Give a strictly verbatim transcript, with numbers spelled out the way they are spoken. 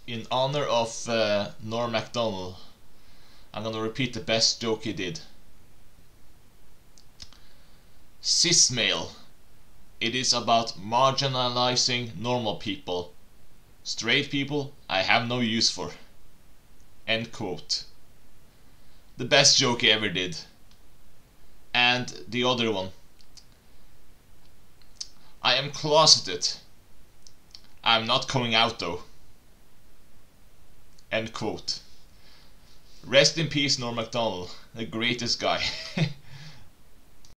in honor of uh, Norm Macdonald, I'm gonna repeat the best joke he did. Cis male. It is about marginalizing normal people. Straight people I have no use for. End quote. The best joke he ever did. And the other one. I am closeted. I'm not coming out though. End quote. Rest in peace, Norm Macdonald, the greatest guy.